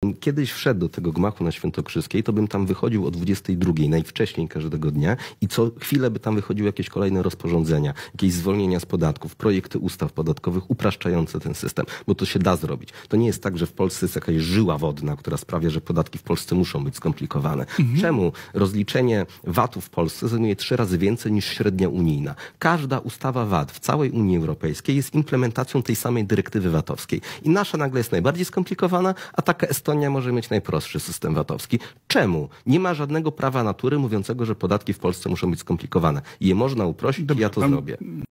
Kiedyś wszedł do tego gmachu na Świętokrzyskiej, to bym tam wychodził o 22, najwcześniej każdego dnia i co chwilę by tam wychodziły jakieś kolejne rozporządzenia, jakieś zwolnienia z podatków, projekty ustaw podatkowych upraszczające ten system, bo to się da zrobić. To nie jest tak, że w Polsce jest jakaś żyła wodna, która sprawia, że podatki w Polsce muszą być skomplikowane. Czemu rozliczenie VAT-u w Polsce zajmuje 3 razy więcej niż średnia unijna? Każda ustawa VAT w całej Unii Europejskiej jest implementacją tej samej dyrektywy VAT-owskiej. I nasza nagle jest najbardziej skomplikowana, a taka Estonia może mieć najprostszy system VAT-owski. Czemu? Nie ma żadnego prawa natury mówiącego, że podatki w Polsce muszą być skomplikowane. Je można uprościć i ja to zrobię.